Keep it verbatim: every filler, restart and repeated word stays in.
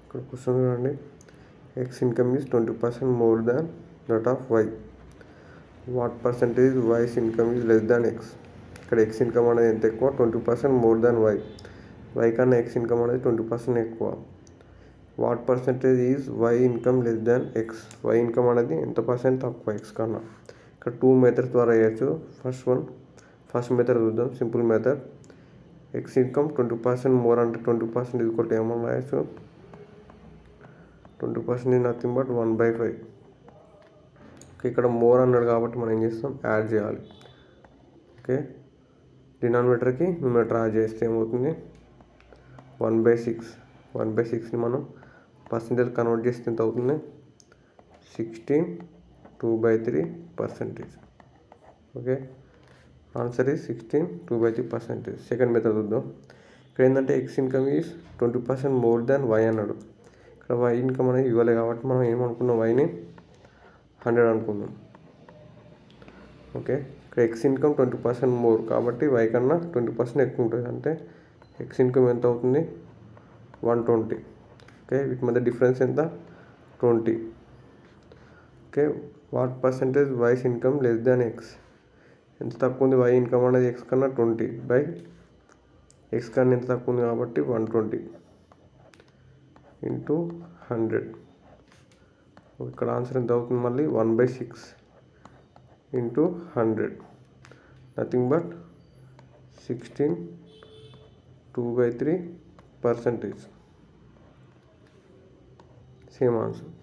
ఇక్కడ క్వశ్చన్ చూడండి, X income is twenty percent more than that of Y, what percentage Y's income is less than X. ఇక్కడ X income అనేది ఎంత ఎక్కువ, twenty percent more than Y, Y కన్నా X income అనేది twenty percent ఎక్కువ. What percentage is Y income less than X, Y income అనేది ఎంత percent తక్కువ ఎక్స్ కన్నా. ఇక్కడ టూ మెథడ్స్ ద్వారా చేయొచ్చు. ఫస్ట్ వన్ ఫస్ట్ మెథడ్ చూద్దాం, simple method. X income twenty percent more అంటే ట్వంటీ పర్సెంట్ ఇది ఒకటి ఏమన్నా రాయొచ్చు, twenty percent is nothing but one by five. ఇక్కడ మోర్ అన్నాడు కాబట్టి మనం ఏం చేస్తాం, యాడ్ చేయాలి. ఓకే, డినామినేటర్కి న్యూమరేటర్ యాడ్ చేస్తే ఏమవుతుంది, one by six. One by సిక్స్ని మనం పర్సెంటేజ్ కన్వర్ట్ చేస్తే ఎంత అవుతుంది, sixteen two by three percentage. Okay, answer is sixteen two by three percentage. Second method చూద్దాం. ఇక్కడ ఏంటంటే X income is twenty percent more than Y అన్నాడు. ఇక్కడ వై ఇన్కమ్ అనేది ఇవ్వలే కాబట్టి మనం ఏమనుకున్నాం, వైని హండ్రెడ్ అనుకుందాం. ఓకే, ఇక్కడ X income twenty percent more కాబట్టి వై కన్నా ట్వంటీ పర్సెంట్ ఎక్కువ ఉంటుంది. అంటే ఎక్స్ ఇన్కమ్ ఎంత అవుతుంది, వన్ ట్వంటీ. ఓకే, వీటి మధ్య డిఫరెన్స్ ఎంత, twenty. Okay, what percentage Y's income less than X, ఎంత తక్కువ ఉంది వై ఇన్కమ్ అనేది ఎక్స్ కన్నా, ట్వంటీ బై ఎక్స్ కన్నా ఎంత తక్కువ ఉంది కాబట్టి వన్ ట్వంటీ ఇంటూ హండ్రెడ్. ఇక్కడ ఆన్సర్ ఎంత అవుతుంది, మళ్ళీ one by six into hundred, nothing but sixteen two by three percentage. Same answer.